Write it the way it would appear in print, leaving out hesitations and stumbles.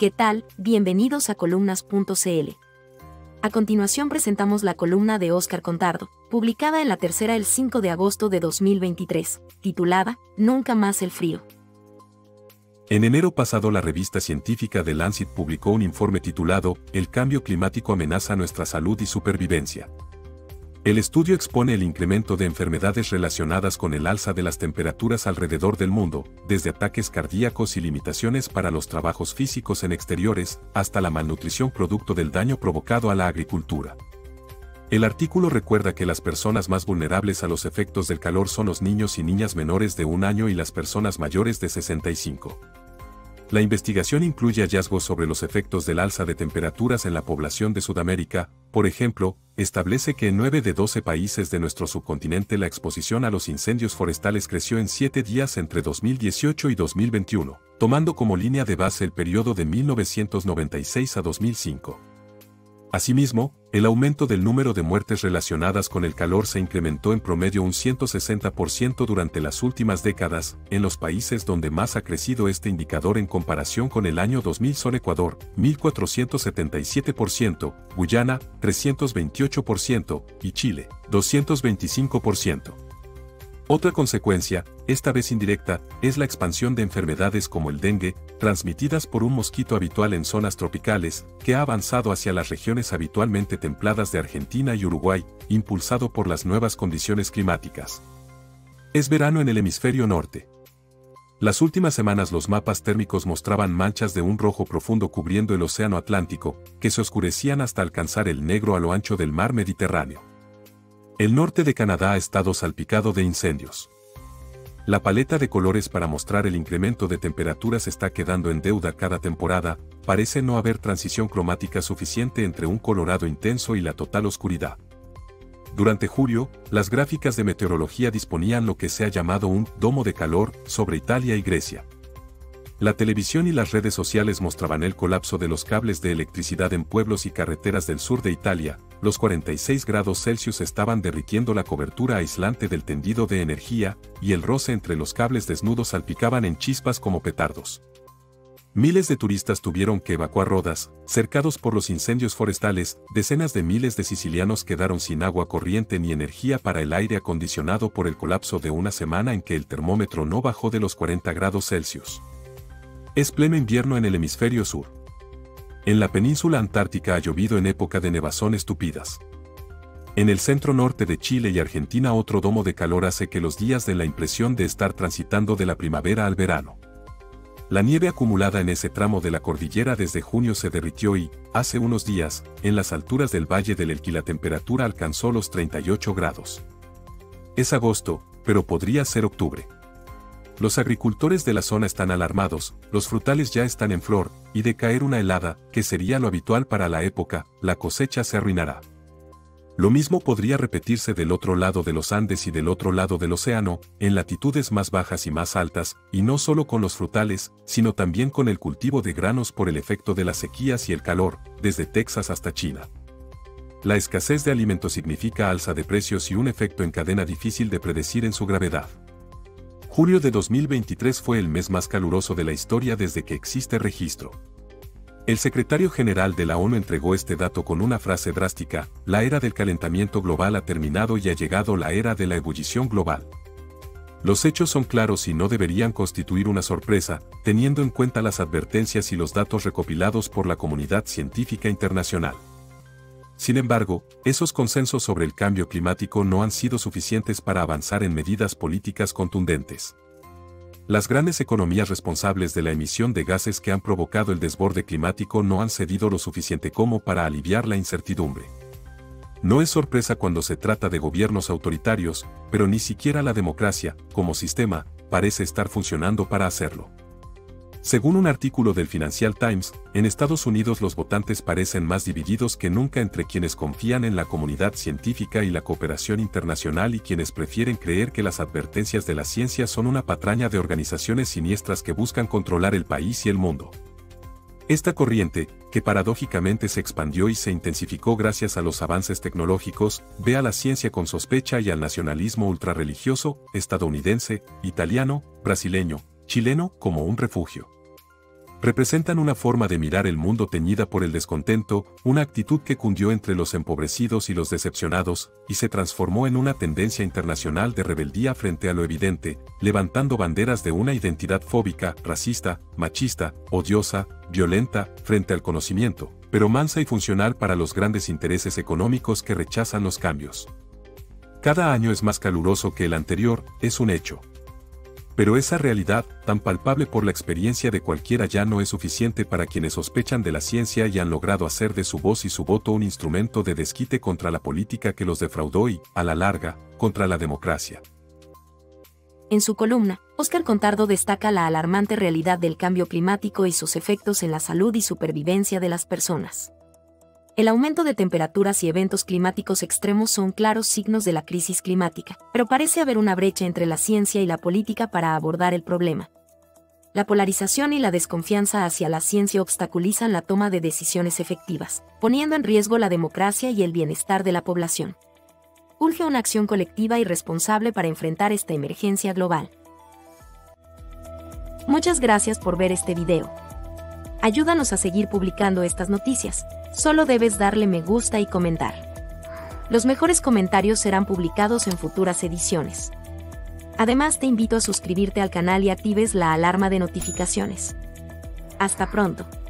¿Qué tal? Bienvenidos a columnas.cl. A continuación presentamos la columna de Óscar Contardo, publicada en La Tercera el 5 de agosto de 2023, titulada Nunca más el frío. En enero pasado la revista científica The Lancet publicó un informe titulado El cambio climático amenaza nuestra salud y supervivencia. El estudio expone el incremento de enfermedades relacionadas con el alza de las temperaturas alrededor del mundo, desde ataques cardíacos y limitaciones para los trabajos físicos en exteriores, hasta la malnutrición producto del daño provocado a la agricultura. El artículo recuerda que las personas más vulnerables a los efectos del calor son los niños y niñas menores de 1 año y las personas mayores de 65. La investigación incluye hallazgos sobre los efectos del alza de temperaturas en la población de Sudamérica. Por ejemplo, establece que en 9 de 12 países de nuestro subcontinente la exposición a los incendios forestales creció en 7 días entre 2018 y 2021, tomando como línea de base el periodo de 1996 a 2005. Asimismo, el aumento del número de muertes relacionadas con el calor se incrementó en promedio un 160% durante las últimas décadas. En los países donde más ha crecido este indicador en comparación con el año 2000 son Ecuador, 1477%, Guyana, 328% y Chile, 225%. Otra consecuencia, esta vez indirecta, es la expansión de enfermedades como el dengue, transmitidas por un mosquito habitual en zonas tropicales, que ha avanzado hacia las regiones habitualmente templadas de Argentina y Uruguay, impulsado por las nuevas condiciones climáticas. Es verano en el hemisferio norte. Las últimas semanas los mapas térmicos mostraban manchas de un rojo profundo cubriendo el océano Atlántico, que se oscurecían hasta alcanzar el negro a lo ancho del mar Mediterráneo. El norte de Canadá ha estado salpicado de incendios. La paleta de colores para mostrar el incremento de temperaturas está quedando en deuda cada temporada. Parece no haber transición cromática suficiente entre un colorado intenso y la total oscuridad. Durante julio, las gráficas de meteorología disponían lo que se ha llamado un domo de calor sobre Italia y Grecia. La televisión y las redes sociales mostraban el colapso de los cables de electricidad en pueblos y carreteras del sur de Italia. Los 46 grados Celsius estaban derritiendo la cobertura aislante del tendido de energía, y el roce entre los cables desnudos salpicaban en chispas como petardos. Miles de turistas tuvieron que evacuar Rodas, cercados por los incendios forestales. Decenas de miles de sicilianos quedaron sin agua corriente ni energía para el aire acondicionado por el colapso de una semana en que el termómetro no bajó de los 40 grados Celsius. Es pleno invierno en el hemisferio sur. En la península antártica ha llovido en época de nevazones tupidas. En el centro norte de Chile y Argentina otro domo de calor hace que los días den la impresión de estar transitando de la primavera al verano. La nieve acumulada en ese tramo de la cordillera desde junio se derritió y, hace unos días, en las alturas del Valle del Elqui la temperatura alcanzó los 38 grados. Es agosto, pero podría ser octubre. Los agricultores de la zona están alarmados, los frutales ya están en flor, y de caer una helada, que sería lo habitual para la época, la cosecha se arruinará. Lo mismo podría repetirse del otro lado de los Andes y del otro lado del océano, en latitudes más bajas y más altas, y no solo con los frutales, sino también con el cultivo de granos por el efecto de las sequías y el calor, desde Texas hasta China. La escasez de alimentos significa alza de precios y un efecto en cadena difícil de predecir en su gravedad. Julio de 2023 fue el mes más caluroso de la historia desde que existe registro. El secretario general de la ONU entregó este dato con una frase drástica: la era del calentamiento global ha terminado y ha llegado la era de la ebullición global. Los hechos son claros y no deberían constituir una sorpresa, teniendo en cuenta las advertencias y los datos recopilados por la comunidad científica internacional. Sin embargo, esos consensos sobre el cambio climático no han sido suficientes para avanzar en medidas políticas contundentes. Las grandes economías responsables de la emisión de gases que han provocado el desborde climático no han cedido lo suficiente como para aliviar la incertidumbre. No es sorpresa cuando se trata de gobiernos autoritarios, pero ni siquiera la democracia, como sistema, parece estar funcionando para hacerlo. Según un artículo del Financial Times, en Estados Unidos los votantes parecen más divididos que nunca entre quienes confían en la comunidad científica y la cooperación internacional y quienes prefieren creer que las advertencias de la ciencia son una patraña de organizaciones siniestras que buscan controlar el país y el mundo. Esta corriente, que paradójicamente se expandió y se intensificó gracias a los avances tecnológicos, ve a la ciencia con sospecha y al nacionalismo ultrarreligioso, estadounidense, italiano, brasileño, chileno como un refugio. Representan una forma de mirar el mundo teñida por el descontento, una actitud que cundió entre los empobrecidos y los decepcionados, y se transformó en una tendencia internacional de rebeldía frente a lo evidente, levantando banderas de una identidad fóbica, racista, machista, odiosa, violenta, frente al conocimiento, pero mansa y funcional para los grandes intereses económicos que rechazan los cambios. Cada año es más caluroso que el anterior, es un hecho. Pero esa realidad, tan palpable por la experiencia de cualquiera, ya no es suficiente para quienes sospechan de la ciencia y han logrado hacer de su voz y su voto un instrumento de desquite contra la política que los defraudó y, a la larga, contra la democracia. En su columna, Óscar Contardo destaca la alarmante realidad del cambio climático y sus efectos en la salud y supervivencia de las personas. El aumento de temperaturas y eventos climáticos extremos son claros signos de la crisis climática, pero parece haber una brecha entre la ciencia y la política para abordar el problema. La polarización y la desconfianza hacia la ciencia obstaculizan la toma de decisiones efectivas, poniendo en riesgo la democracia y el bienestar de la población. Urge una acción colectiva y responsable para enfrentar esta emergencia global. Muchas gracias por ver este video. Ayúdanos a seguir publicando estas noticias. Solo debes darle me gusta y comentar. Los mejores comentarios serán publicados en futuras ediciones. Además, te invito a suscribirte al canal y actives la alarma de notificaciones. Hasta pronto.